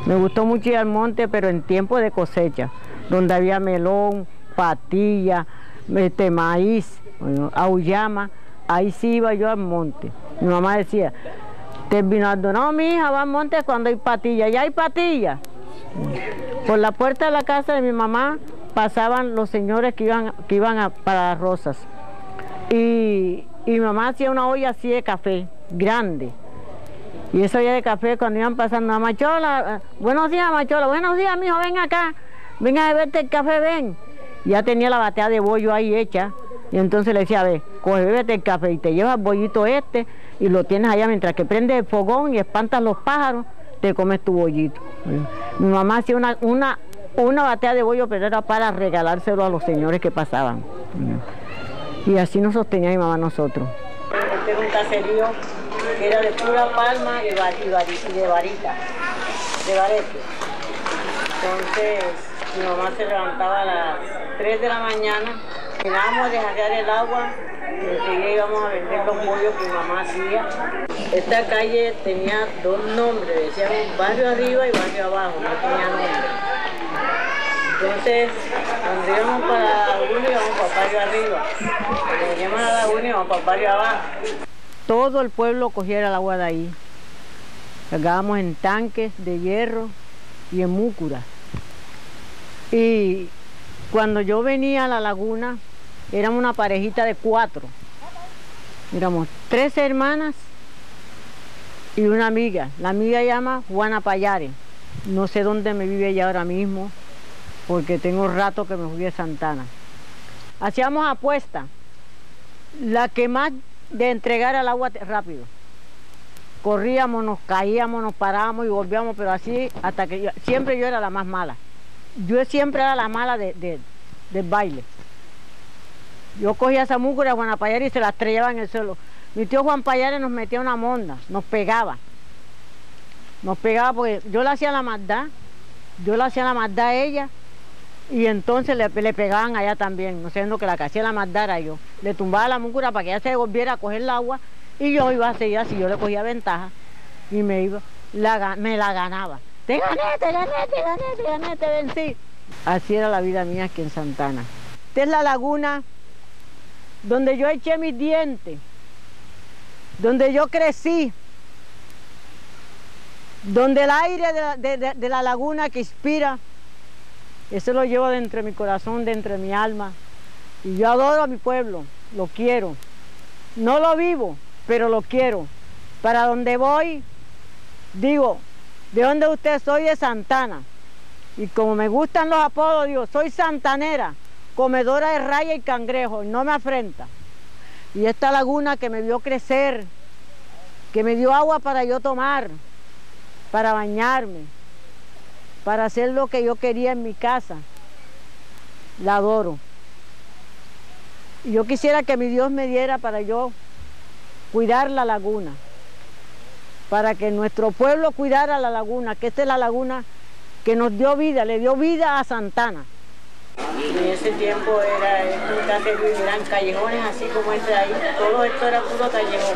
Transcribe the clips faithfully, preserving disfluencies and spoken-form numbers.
Me gustó mucho ir al monte, pero en tiempo de cosecha, donde había melón, patilla, este, maíz, bueno, auyama, ahí sí iba yo al monte. Mi mamá decía, terminando, no, mi hija va al monte cuando hay patilla, ya hay patilla. Por la puerta de la casa de mi mamá pasaban los señores que iban, que iban a, para las rosas. Y, y mi mamá hacía una olla así de café, grande. Y esa olla de café, cuando iban pasando, Machola, buenos días, Machola, buenos días, mijo, ven acá, ven a beberte el café, ven. Y ya tenía la batea de bollo ahí hecha, y entonces le decía, a ver, coge, bébete el café, y te llevas el bollito este, y lo tienes allá, mientras que prendes el fogón y espantas los pájaros, te comes tu bollito. Mi mamá hacía una, una, una batea de bollo, pero era para regalárselo a los señores que pasaban. Y así nos sostenía mi mamá a nosotros. Este era un caserío que era de pura palma y, var, y, var, y de varita, de varete. Entonces mi mamá se levantaba a las tres de la mañana, llenábamos de jarrear el agua y enseguida íbamos a vender los bollos que mi mamá hacía. Esta calle tenía dos nombres, decíamos barrio arriba y barrio abajo, no tenía nombre. Entonces, cuando íbamos para la laguna íbamos para el barrio arriba, cuando veníamos a la laguna íbamos para el barrio abajo. Todo el pueblo cogía el agua de ahí. Cargábamos en tanques de hierro y en múcuras. Y cuando yo venía a la laguna, éramos una parejita de cuatro. Éramos tres hermanas y una amiga. La amiga se llama Juana Payares. No sé dónde me vive ella ahora mismo, porque tengo rato que me fui de Santana. Hacíamos apuestas. La que más de entregar el agua rápido. Corríamos, nos caíamos, nos parábamos y volvíamos, pero así hasta que yo, siempre yo era la más mala. Yo siempre era la mala de, de, del baile. Yo cogía esa múcura a Juan Payares y se la estrellaba en el suelo. Mi tío Juan Payares nos metía una monda, nos pegaba. Nos pegaba porque yo le hacía la maldad, yo le hacía la maldad a ella y entonces le, le pegaban allá también, no siendo que la que hacía la maldad era yo. Le tumbaba la múcura para que ella se volviera a coger el agua y yo iba a seguir así, yo le cogía ventaja y me iba, la, me la ganaba. Te gané, te gané, te gané, te gané, te vencí. Así era la vida mía aquí en Santana. Esta es la laguna donde yo eché mis dientes, donde yo crecí, donde el aire de la, de, de, de la laguna que inspira, eso lo llevo dentro de mi corazón, dentro de mi alma. Y yo adoro a mi pueblo, lo quiero. No lo vivo, pero lo quiero. Para donde voy, digo, ¿de dónde usted? Soy de Santana. Y como me gustan los apodos, digo, soy santanera, comedora de raya y cangrejo, y no me afrenta. Y esta laguna que me vio crecer, que me dio agua para yo tomar, para bañarme, para hacer lo que yo quería en mi casa, la adoro. Y yo quisiera que mi Dios me diera para yo cuidar la laguna, para que nuestro pueblo cuidara la laguna, que esta es la laguna que nos dio vida, le dio vida a Santana. En ese tiempo era un caserío y eran callejones así como este de ahí, todo esto era puro callejón.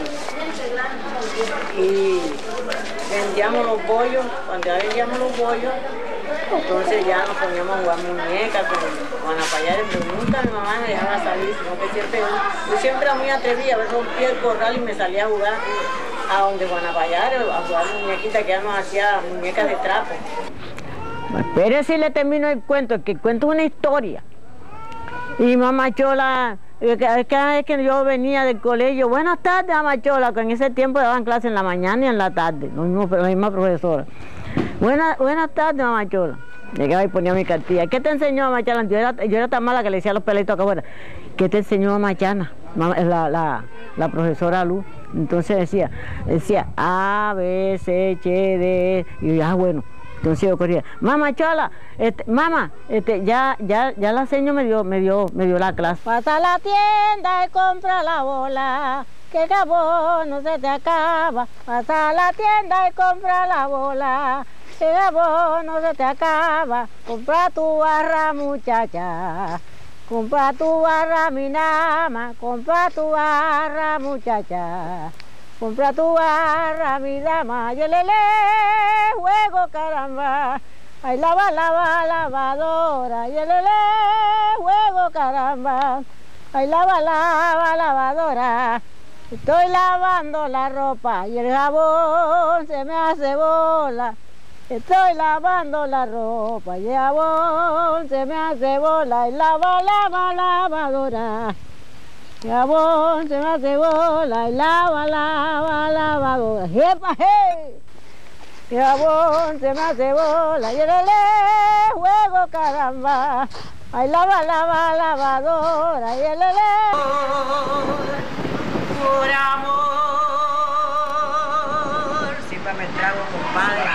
Y vendíamos los bollos, cuando ya vendíamos los bollos, entonces ya nos poníamos a jugar muñecas con Juana Payares, pero nunca mi mamá me dejaba salir, sino que siempre, yo siempre era muy atrevida, a veces rompía el corral y me salía a jugar a donde Juana Payares, a jugar muñequitas que ya nos hacía muñecas de trapo. Espere si le termino el cuento, que el cuento es una historia. Y mamá Chola, cada vez que yo venía del colegio, buenas tardes, mamá Chola, que en ese tiempo daban clases en la mañana y en la tarde, lo mismo, la misma profesora. Buenas, buenas tardes, mamá Chola. Llegaba y ponía mi cartilla. ¿Qué te enseñó, mamá Chola? Yo era, yo era tan mala que le decía a los pelitos acá afuera. ¿Qué te enseñó, mamá Chana? La, la, la profesora Luz. Entonces decía, decía A, B, C, H, D, y yo, ah, bueno. Entonces yo corría, mamá Chola, este, mamá, este, ya, ya, ya la señora me dio, me dio, me dio la clase. Pasa a la tienda y compra la bola, que el jabón no se te acaba. Pasa a la tienda y compra la bola, que el jabón no se te acaba. Compra tu barra, muchacha, compra tu barra, mi nama, compra tu barra, muchacha. Compra tu barra, mi dama, yelele, juego caramba. Ay, lava, lava, lavadora, y el juego caramba. Ay, lava, lava, lavadora. Estoy lavando la ropa y el jabón se me hace bola. Estoy lavando la ropa y el jabón se me hace bola. Y lava, lava, lavadora. El jabón se me hace bola. Y lava, lava, lavadora. ¡Jepa, hey! El jabón se me hace bola y el juego caramba. Ay, lava, lava, lavadora y el por amor. Siempre me trago, compadre.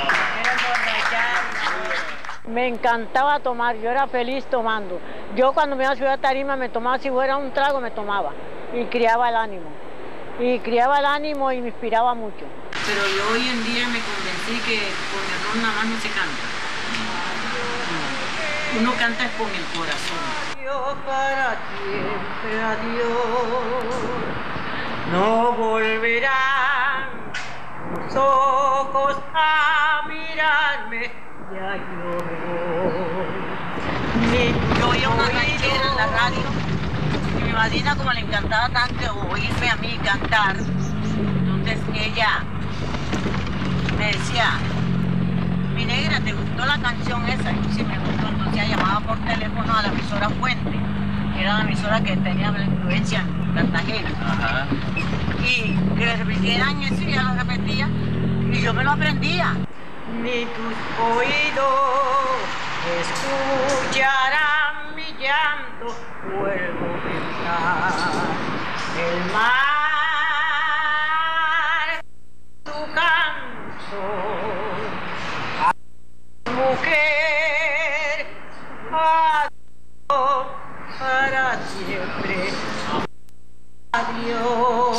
Me encantaba tomar, yo era feliz tomando. Yo cuando me iba a Ciudad de Tarima me tomaba, si fuera un trago me tomaba. Y criaba el ánimo. Y criaba el ánimo y me inspiraba mucho. Pero yo hoy en día me convencí que con el ron nada más no se canta. Uno canta es con el corazón. Yo para siempre, adiós. No volverán los ojos a mirarme. Ya yo me voy. Yo oía una ranchera en la radio y mi madrina, como le encantaba tanto oírme a mí cantar, entonces ella me decía: mi negra, ¿te gustó la canción esa? Y sí me gustó, entonces ella llamaba por teléfono a la emisora Fuente, que era la emisora que tenía la influencia en Cartagena. Ajá. Y que le repitieran eso y ella lo repetía y yo me lo aprendía. Ni tus oídos escucharán mi llanto, vuelvo a pensar el mar, tu canto, mujer, adiós para siempre, adiós.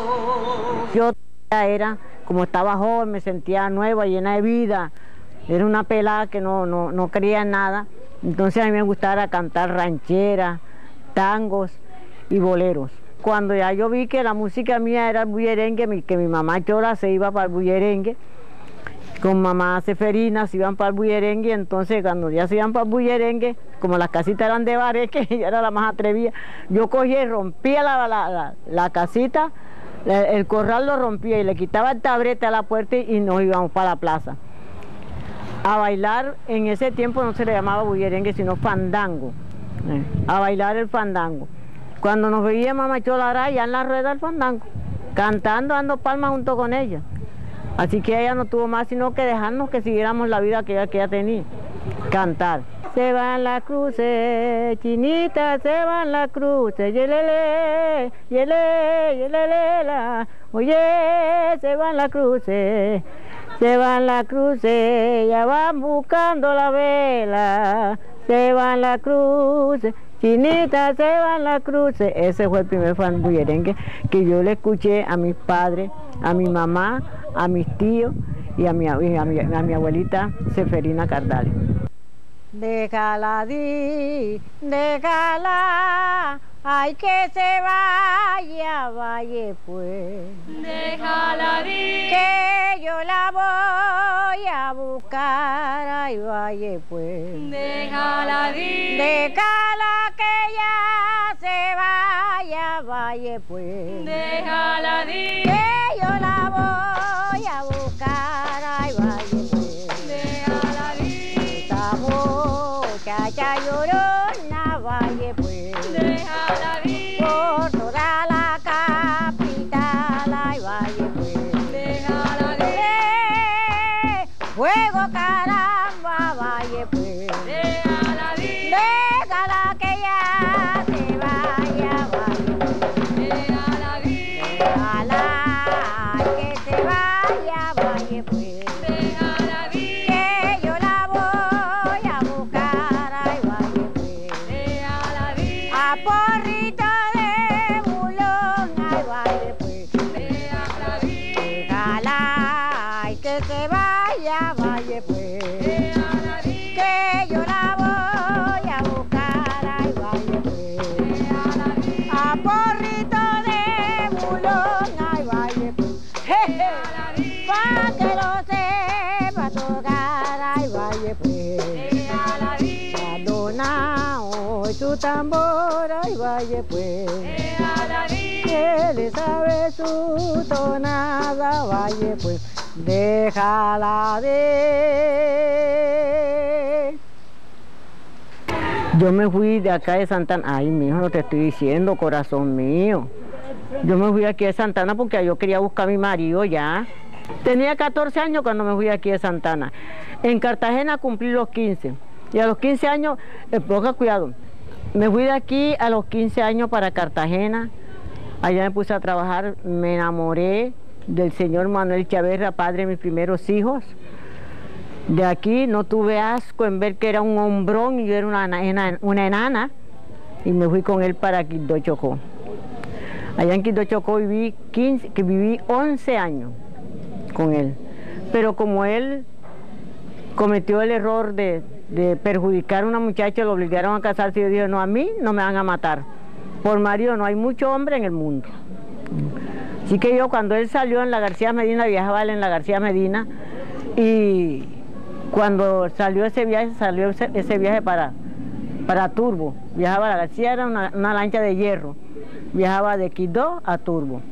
Yo era, como estaba joven, me sentía nueva, llena de vida. Era una pelada que no, no, no creía en nada. Entonces a mí me gustaba cantar rancheras, tangos y boleros. Cuando ya yo vi que la música mía era el bullerengue, que mi mamá Chola se iba para el bullerengue, con mamá Seferina se iban para el bullerengue, entonces cuando ya se iban para el bullerengue, como las casitas eran de bares, que ella era la más atrevida, yo cogía y rompía la, la, la, la casita, el corral lo rompía y le quitaba el tabrete a la puerta y nos íbamos para la plaza a bailar. En ese tiempo no se le llamaba bullerengue sino fandango, eh, a bailar el fandango. Cuando nos veía mamá Chola ya en la rueda del fandango, cantando, dando palmas junto con ella. Así que ella no tuvo más sino que dejarnos que siguiéramos la vida que ella, que ella tenía, cantar. Se van las cruces, chinita, se van las cruces, yelele, yele, yelele, la. Oye, se van las cruces, se van las cruces, ya van buscando la vela, se van las cruces, chinita, se van las cruces. Ese fue el primer fan bullerengue que yo le escuché a mis padres, a mi mamá, a mis tíos y a mi, a mi, a mi abuelita Seferina Cardales. Déjala di, déjala, ay que se vaya, vaya pues. Déjala di, que yo la voy a buscar, ay vaya pues. déjala di, Déjala que ya se vaya, vaya pues. déjala di, Que yo la voy a buscar, ay vaya pues. déjala di, Esta muchacha llorona, vaya pues. déjala di, Por toda la capital, ay vaya pues. déjala di, Eh, Fuego caramba, vaya pues. déjala di, Déjala que ya se vaya, vaya pues. déjala di, Déjala que se vaya, vaya pues. déjala di, Que yo la voy a buscar, ay vaya pues. déjala di, A porrito de bulón, ay vaya pues. déjala di, Déjala ay, que se vaya, vaya pues. déjala di, Que yo la voy a buscar, ay vaya pues. déjala di, A porrito de bulón, ay vaya pues. Je, je. déjala di, Pa' que lo sepa tocar, ay vaya pues. tambor, ay vaya pues. Ea la vi, Que le sabe su tonada, vaya pues. Déjala de. Yo me fui de acá de Santana. Ay, mijo, no te estoy diciendo, corazón mío. Yo me fui aquí de Santana porque yo quería buscar a mi marido ya. Tenía catorce años cuando me fui aquí de Santana. En Cartagena cumplí los quince. Y a los quince años, eh, ponga cuidado, me fui de aquí a los quince años para Cartagena. Allá me puse a trabajar, me enamoré del señor Manuel Chaverra, padre de mis primeros hijos. De aquí no tuve asco en ver que era un hombrón y yo era una, una, una enana. Y me fui con él para Quibdó Chocó. Allá en Quibdó Chocó viví, quince, que viví once años con él. Pero como él cometió el error de, de perjudicar a una muchacha, lo obligaron a casarse, y yo dije, no, a mí no me van a matar. Por marido no hay mucho hombre en el mundo. Así que yo cuando él salió en la García Medina, viajaba él en la García Medina, y cuando salió ese viaje, salió ese, ese viaje para, para Turbo. Viajaba a la García, era una, una lancha de hierro. Viajaba de Quibdó a Turbo.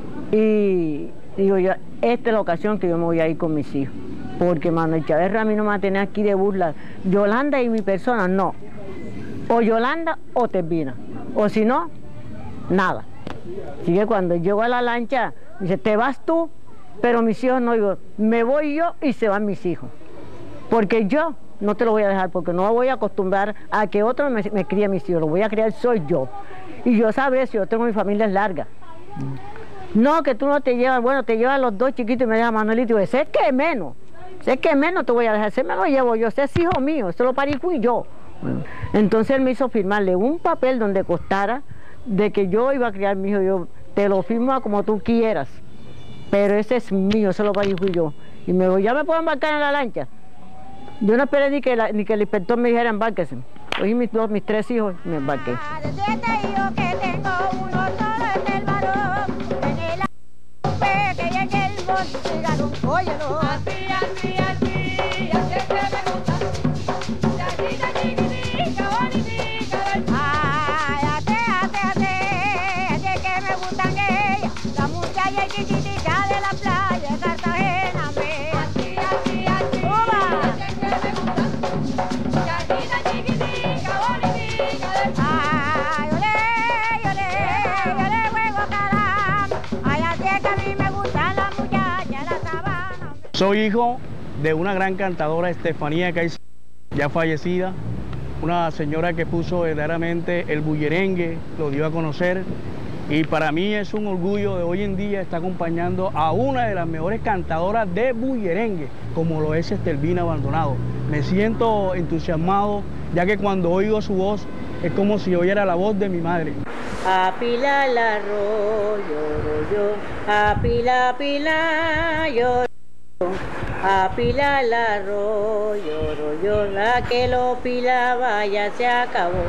Y digo yo, esta es la ocasión que yo me voy a ir con mis hijos. Porque Manuel Chaverra a mí no me va a tener aquí de burla. Yolanda y mi persona, no. O Yolanda o Tervina. O si no, nada. Así que cuando llego a la lancha, dice, te vas tú, pero mis hijos no. Digo, me voy yo y se van mis hijos. Porque yo no te lo voy a dejar, porque no voy a acostumbrar a que otro me, me críe a mis hijos. Lo voy a criar soy yo. Y yo sabré si yo tengo mi familia larga. No, que tú no te llevas, bueno, te llevas los dos chiquitos y me dejas Manuelito. Y yo, sé que menos, sé que menos te voy a dejar, ese me lo llevo yo, ese es hijo mío, ese lo parí fui yo. Bueno, entonces él me hizo firmarle un papel donde costara de que yo iba a criar a mi hijo. Yo te lo firmo como tú quieras, pero ese es mío, ese lo parí fui yo. Y me dijo, ¿ya me puedo embarcar en la lancha? Yo no esperé ni que, la, ni que el inspector me dijera embárquese. Cogí mis, dos, mis tres hijos y me embarqué. de siete hijos que tengo, uno solo es el varón. En el ampe que llegue el montigalón, óyelo. Así, así, así, así es que me gusta. Chachita chiquitica, bonitica. Ay, así, así, así, así es que me gustan ellas. La muchacha chiquitica de la playa de Cartagena, me. Así, así, así, así es que me gusta. Chachita chiquitica, bonitica. Ay, olé, olé, olé, huevo caramba. Ay, así es que a mí me gustan las muchachas de la sabana. Soy hijo de una gran cantadora, Estefanía Caicedo, ya fallecida, una señora que puso verdaderamente el bullerengue, lo dio a conocer, y para mí es un orgullo de hoy en día estar acompañando a una de las mejores cantadoras de bullerengue, como lo es Tervina Abandonado. Me siento entusiasmado, ya que cuando oigo su voz es como si oyera la voz de mi madre. A Pila el arroz, lloro yo, a Pila, Pila, lloro yo, a Pila el arroz, lloro yo, la que lo pilaba ya se acabó.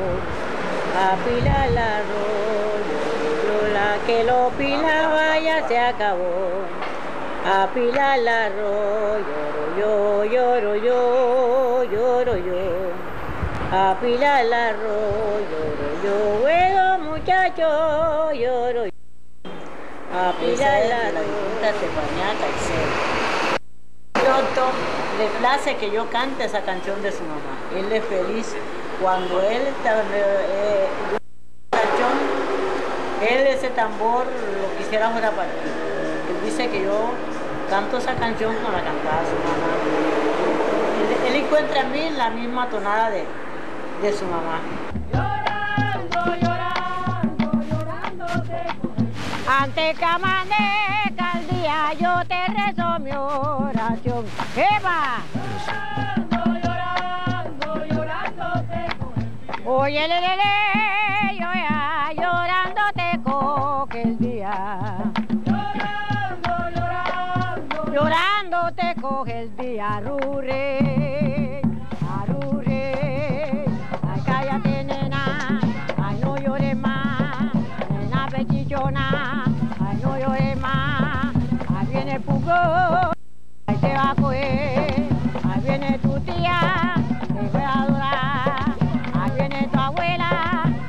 A Pila el arroz, lloro yo, la que lo pilaba ya se acabó. A Pila el arroz, lloro yo, lloro yo, lloro yo. A Pila el arroz, lloro yo, bueno muchacho, lloro yo. A Pila el arroz. Estefanía Caicedo. Pronto le place que yo cante esa canción de su mamá. Él es feliz cuando él está eh, canción, él ese tambor lo quisiera fuera para él. Él dice que yo canto esa canción como la cantaba su mamá. Él, él encuentra en mí la misma tonada de, de su mamá. Llorando, llorando, llorando te antes que amanezca el día yo te rezo mi oración. ¡Eva! Llorando, llorando, llorando te oye, le, le, le, yo ya llorando te coge el día. Llorando, llorando, llorando te coge el día, arrurre, arrurre. Ay, cállate, nena, ay, no llores más, nena pechichona, ay, no llores más. Ahí viene el pugón, ahí te va a coger, ahí viene tu tía, te voy a adorar. Ahí viene tu abuela,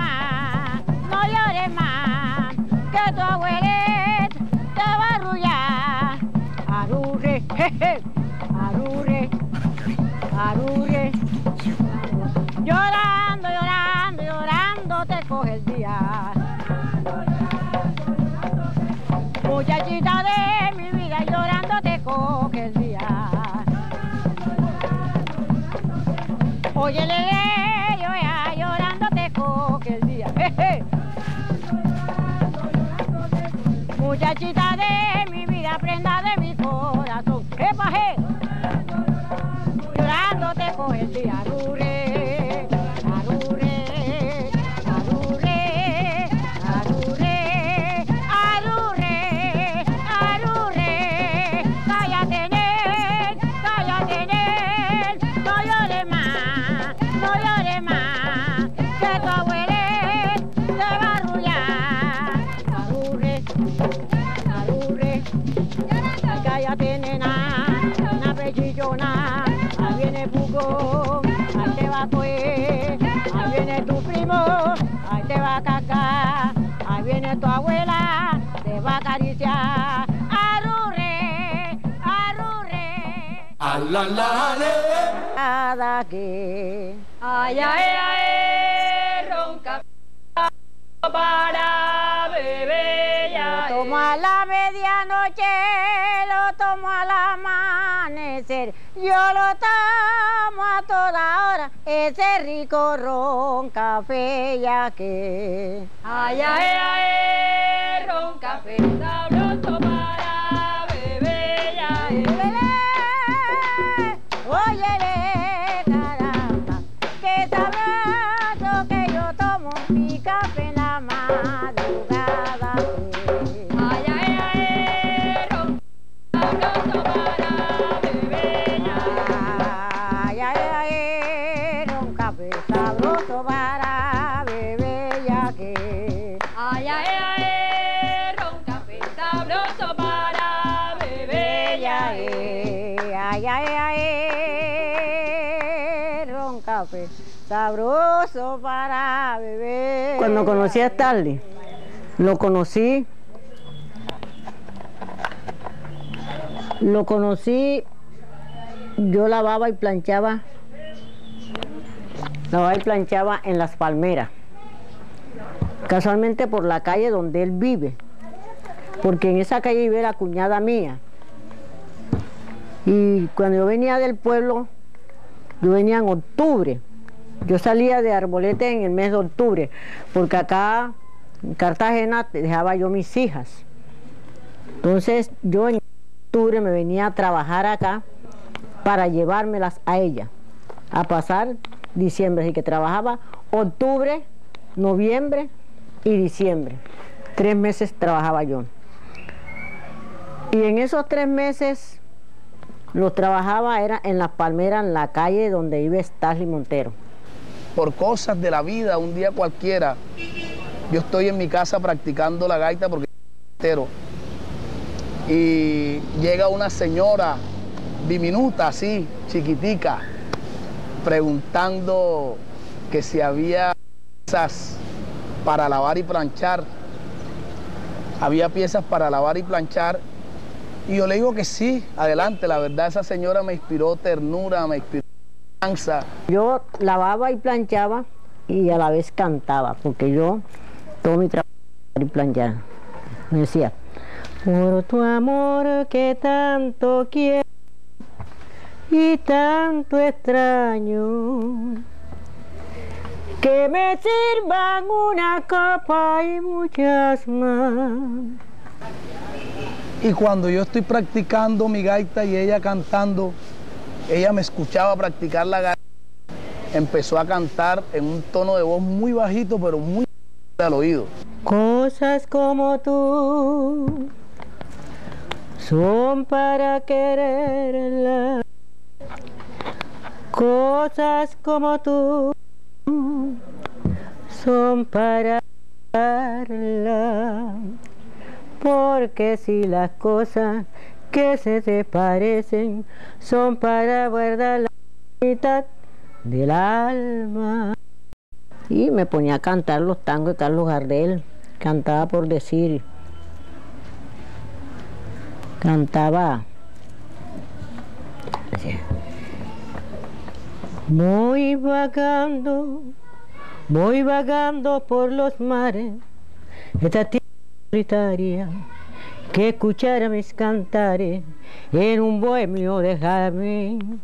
más, no llores más, que tu abuelita te va a arrullar. Arurre, jeje, arurre, arurre. Llorando, llorando, llorando te coge el día. Muchachita de mi vida, llorando te coge el día. Óyele, yo ya llorando te coge el día. Jeje. Muchachita de mi vida, prenda de mi corazón. ¡Epa, je! Llorando te coge el día. Arurre, arurre, arurre, arurre, arurre, arurre. Cállate, nen, cállate, nen, no llores más, no llores más, que tu abuelita te va a arrullar. Arurre, arurre, cállate, nena, una pechillona. Ahí viene Pugo, ahí te va a coger, ahí viene tu primo, ahí te va a cacar, ahí viene tu abuela, te va a acariciar. Arurre, arurre. Cada que Ay, ay, ay, ronca para beber ya. lo tomo a la medianoche, lo tomo al amanecer, yo lo tomo a toda hora, ese rico ron café ya que. Ay, ay, ay, ron café sabroso para beber ya. Óyele, caramba, qué sabroso que yo tomo mi café en la madrugada. Ay, ay, ay, ron sabroso para beber ya. Ay, ay, ay, ron café sabroso para beber ya que. Ay, ay, ay, ron café sabroso para beber ya. Ay, ay, ay, ron café sabroso para beber. Cuando conocí a Stanley, lo conocí, lo conocí, yo lavaba y planchaba, lavaba y planchaba en Las Palmeras, casualmente por la calle donde él vive, porque en esa calle vive la cuñada mía. Y cuando yo venía del pueblo, yo venía en octubre. Yo salía de Arbolete en el mes de octubre, porque acá en Cartagena dejaba yo mis hijas. Entonces yo en octubre me venía a trabajar acá para llevármelas a ella, a pasar diciembre. Así que trabajaba octubre, noviembre y diciembre. Tres meses trabajaba yo. Y en esos tres meses los trabajaba era en Las Palmeras, en la calle donde vive Stanley Montero. Por cosas de la vida, un día cualquiera, yo estoy en mi casa practicando la gaita porque entero. Y llega una señora diminuta, así, chiquitica, preguntando que si había piezas para lavar y planchar. Había piezas para lavar y planchar. Y yo le digo que sí, adelante. La verdad, esa señora me inspiró ternura, me inspiró esperanza. Yo lavaba y planchaba y a la vez cantaba, porque yo, todo mi trabajo era y planchar. Me decía, por tu amor que tanto quiero y tanto extraño, que me sirvan una copa y muchas más. Y cuando yo estoy practicando mi gaita y ella cantando, ella me escuchaba practicar la gaita, empezó a cantar en un tono de voz muy bajito, pero muy al oído. Cosas como tú son para quererla, cosas como tú son para darla. Porque si las cosas que se te parecen son para guardar la mitad del alma, y me ponía a cantar los tangos de Carlos Gardel. Cantaba por decir, cantaba, voy vagando, voy vagando por los mares, esta tierra solitaria, que escuchara mis cantares en un bohemio de Jaén,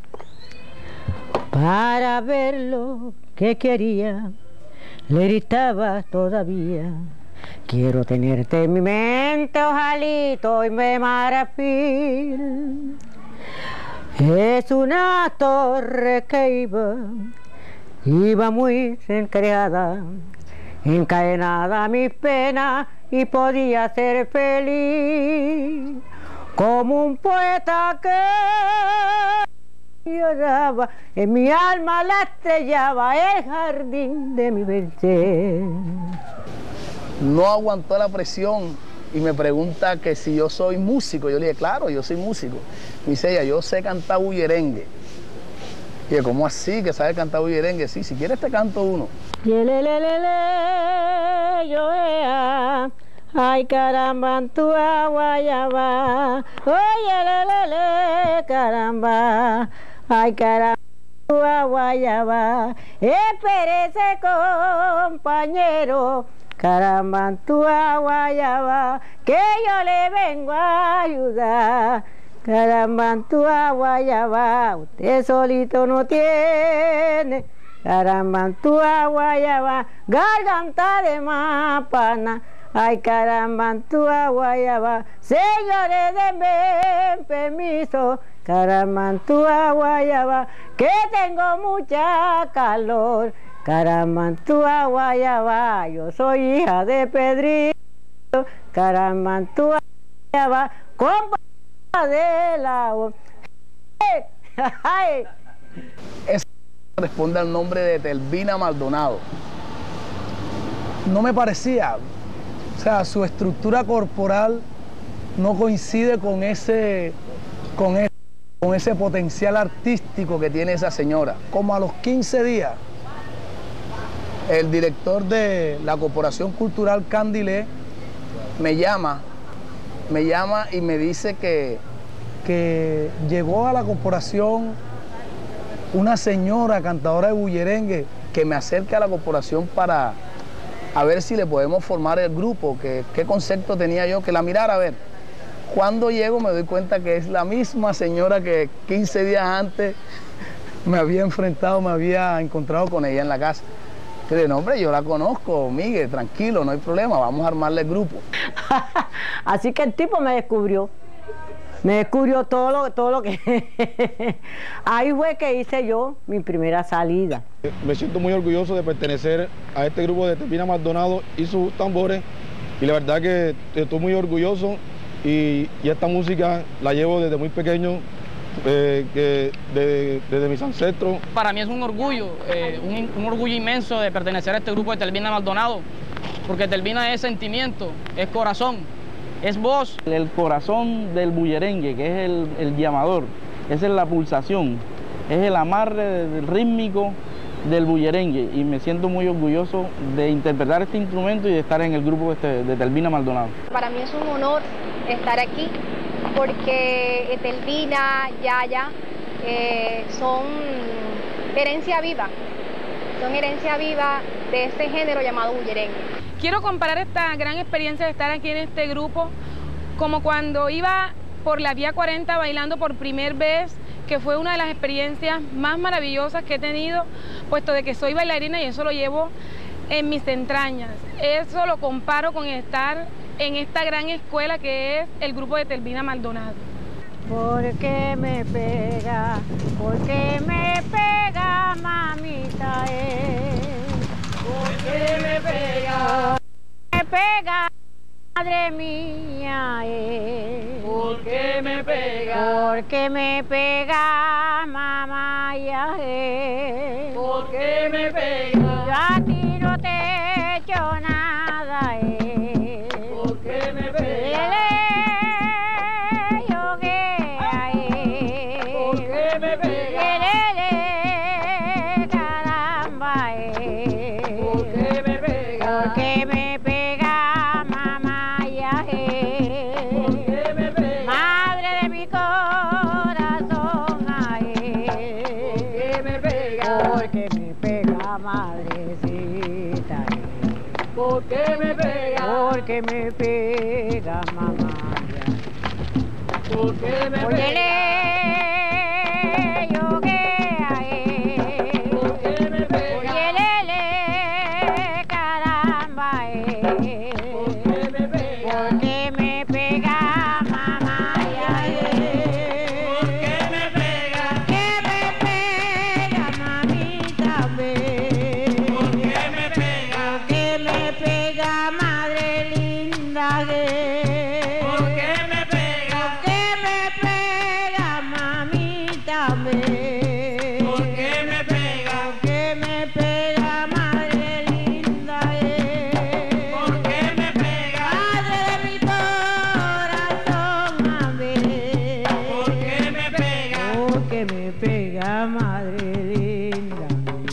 para ver lo que quería, le gritaba todavía, quiero tenerte en mi mente, ojalito y me marfil. Es una torre que iba, iba muy encreada, encadenada a mis penas y podía ser feliz, como un poeta que lloraba, en mi alma la estrellaba el jardín de mi verse. No aguantó la presión y me pregunta que si yo soy músico. Yo le dije, claro, yo soy músico. Me dice ella, yo sé cantar bullerengue. Y yo, ¿cómo así que sabe cantar bullerengue? Sí, si quieres te canto uno. Yelelelele, yo ea, ay caramba, en tu agua ya va. Oye, lelele, caramba, ay caramba, en tu agua ya va. Espérese, compañero, caramba, en tu agua ya va, que yo le vengo a ayudar. Caramba, en tu agua ya va, usted solito no tiene. Caramba, en tu agua ya va, garganta de mapana. Ay, caramba, en tu agua ya va, señores, denme permiso. Caramba, en tu agua ya va, que tengo mucha calor. Caramba, en tu agua ya va, yo soy hija de Pedrito. Caramba, en tu agua ya va, compa de la... Esa responde al nombre de Telvina Maldonado. No me parecía, o sea, su estructura corporal no coincide con ese, con ese, con ese potencial artístico que tiene esa señora. Como a los quince días, el director de la Corporación Cultural Candilé me llama, me llama y me dice que, que llegó a la corporación una señora cantadora de bullerengue, que me acerque a la corporación para a ver si le podemos formar el grupo, que qué concepto tenía yo, que la mirara a ver. Cuando llego me doy cuenta que es la misma señora que quince días antes me había enfrentado, me había encontrado con ella en la casa. Que de nombre yo la conozco, Miguel, tranquilo, no hay problema, vamos a armarle el grupo. Así que el tipo me descubrió, me descubrió todo lo, todo lo que... Ahí fue que hice yo mi primera salida. Me siento muy orgulloso de pertenecer a este grupo de Telvina Maldonado y sus tambores, y la verdad que estoy muy orgulloso, y, y esta música la llevo desde muy pequeño, eh, que de, desde mis ancestros. Para mí es un orgullo, eh, un, un orgullo inmenso de pertenecer a este grupo de Telvina Maldonado, porque Telvina es sentimiento, es corazón, es voz. El corazón del bullerengue, que es el, el llamador, esa es la pulsación, es el amarre del rítmico del bullerengue, y me siento muy orgulloso de interpretar este instrumento y de estar en el grupo este, de Telvina Maldonado. Para mí es un honor estar aquí, porque Telvina, Yaya, eh, son herencia viva, son herencia viva de este género llamado bullerengue. Quiero comparar esta gran experiencia de estar aquí en este grupo como cuando iba por la Vía cuarenta bailando por primera vez, que fue una de las experiencias más maravillosas que he tenido, puesto de que soy bailarina y eso lo llevo en mis entrañas. Eso lo comparo con estar en esta gran escuela que es el grupo de Telvina Maldonado. ¿Por qué me pega? ¿Por qué me pega, mamita? Eh? ¿Por qué me pega? Me pega, madre mía. Eh? ¿Por qué me pega? ¿Por qué me pega, mamá? Ya, eh? ¿Por qué me pega? Yo a ti no te he hecho nada. Eh? ¿Por qué me pega? Yo que eh? ¿Por qué me pega? Caramba, eh. porque me pega mamá ya porque me pega madre de mi corazón ay porque me pega porque me pega madrecita porque me pega porque me pega mamá ya porque me pega yo que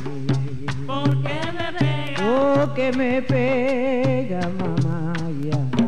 que me pega mamá ya.